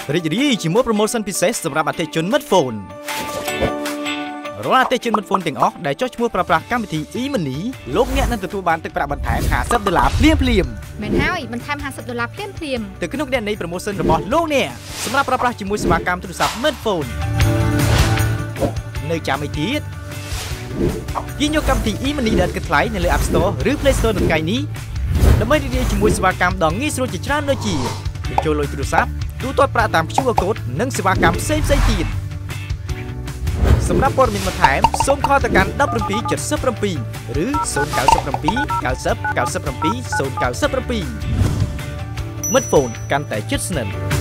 រីករាយជាមួយ promotion ពិសេសសម្រាប់អតិថិជន Smartphone រាល់អតិថិជន Smartphone ទាំងអស់ដែលចុះឈ្មោះប្រើប្រាស់កម្មវិធី e-money លោកអ្នកនឹងទទួលបានទឹកប្រាក់បន្ថែម$50ភ្លាមៗមែនហើយបន្ថែម$50ភ្លាមៗទៅក្នុងគណនី promotion របស់លោកអ្នកសម្រាប់ប្រើប្រាស់ជាមួយសេវាកម្មទូរស័ព្ទ Smartphone នៅចាំអីទៀតទាញយកកម្មវិធី e-money ដែលគិតថ្លៃនៅលើ App Store ឬ Play Store នៅថ្ងៃនេះដើម្បីរីករាយជាមួយសេវាកម្មដ៏ងាយស្រួលជាច្រើនដូចជាបញ្ចូលលុយទូរស័ព្ទទូទាត់ប្រាក់តាម QR Code និងសេវាកម្មផ្សេងៗទៀតសម្រាប់ព័ត៌មានបន្ថែមសូមខលទៅកាន់1777ឬ097 90 97 097 Smartphone កាន់តែជិតស្និទ្ធ